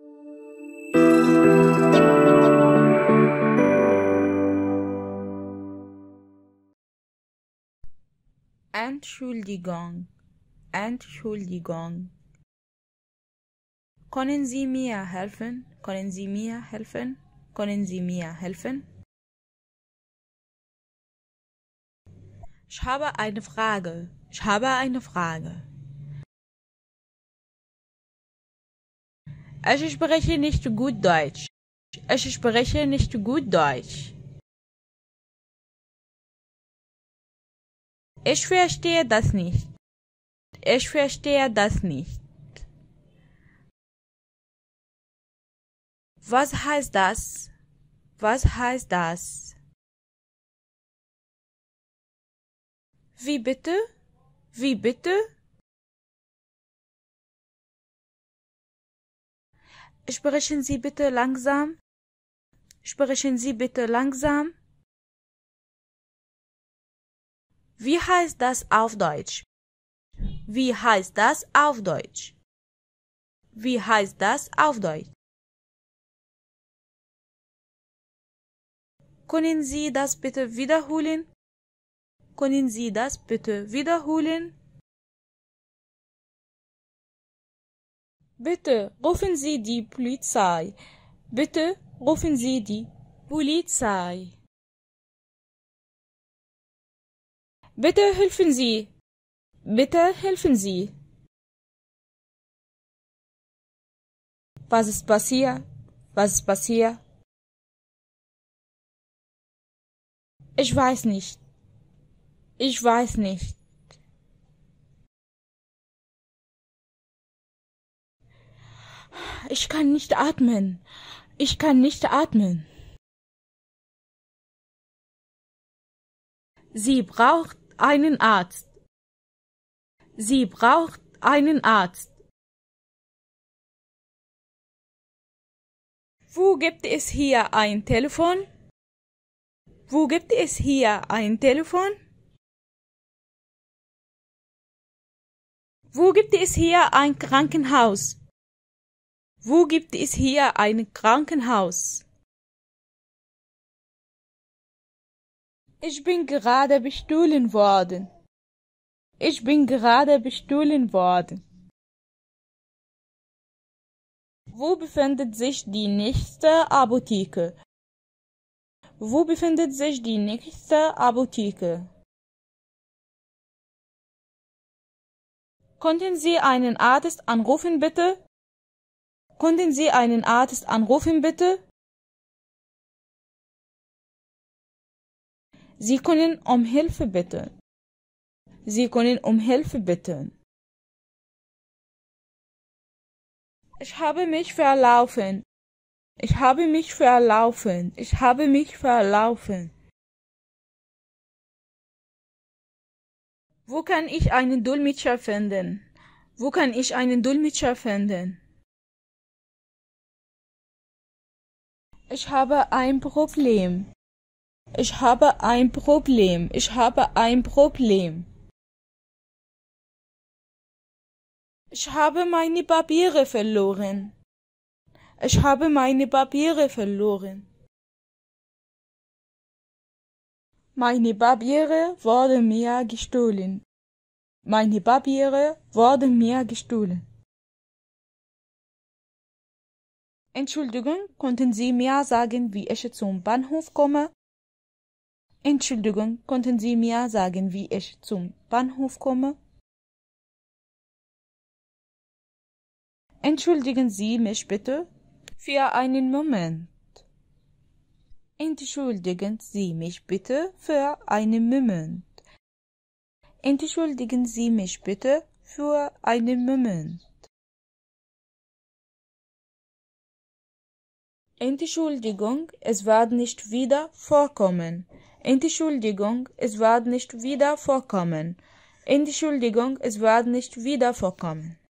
Entschuldigung, Entschuldigung. Können Sie mir helfen? Können Sie mir helfen? Können Sie mir helfen? Ich habe eine Frage. Ich habe eine Frage. Ich spreche nicht gut Deutsch. Ich spreche nicht gut Deutsch. Ich verstehe das nicht. Ich verstehe das nicht. Was heißt das? Was heißt das? Wie bitte? Wie bitte? Sprechen Sie bitte langsam. Sprechen Sie bitte langsam. Wie heißt das auf Deutsch? Wie heißt das auf Deutsch? Wie heißt das auf Deutsch? Können Sie das bitte wiederholen? Können Sie das bitte wiederholen? Bitte rufen Sie die Polizei. Bitte rufen Sie die Polizei. Bitte helfen Sie. Bitte helfen Sie. Was ist passiert? Was ist passiert? Ich weiß nicht. Ich weiß nicht. Ich kann nicht atmen. Ich kann nicht atmen. Sie braucht einen Arzt. Sie braucht einen Arzt. Wo gibt es hier ein Telefon? Wo gibt es hier ein Telefon? Wo gibt es hier ein Krankenhaus? Wo gibt es hier ein Krankenhaus? Ich bin gerade bestohlen worden. Ich bin gerade bestohlen worden. Wo befindet sich die nächste Apotheke? Wo befindet sich die nächste Apotheke? Könnten Sie einen Arzt anrufen, bitte? Könnten Sie einen Arzt anrufen, bitte? Sie können um Hilfe bitten. Sie können um Hilfe bitten. Ich habe mich verlaufen. Ich habe mich verlaufen. Ich habe mich verlaufen. Wo kann ich einen Dolmetscher finden? Wo kann ich einen Dolmetscher finden? Ich habe ein Problem. Ich habe ein Problem. Ich habe ein Problem. Ich habe meine Papiere verloren. Ich habe meine Papiere verloren. Meine Papiere wurden mir gestohlen. Meine Papiere wurden mir gestohlen. Entschuldigung, konnten Sie mir sagen, wie ich zum Bahnhof komme? Entschuldigung, konnten Sie mir sagen, wie ich zum Bahnhof komme? Entschuldigen Sie mich bitte für einen Moment. Entschuldigen Sie mich bitte für einen Moment. Entschuldigen Sie mich bitte für einen Moment. Entschuldigung, es wird nicht wieder vorkommen. Entschuldigung, es wird nicht wieder vorkommen. Entschuldigung, es wird nicht wieder vorkommen.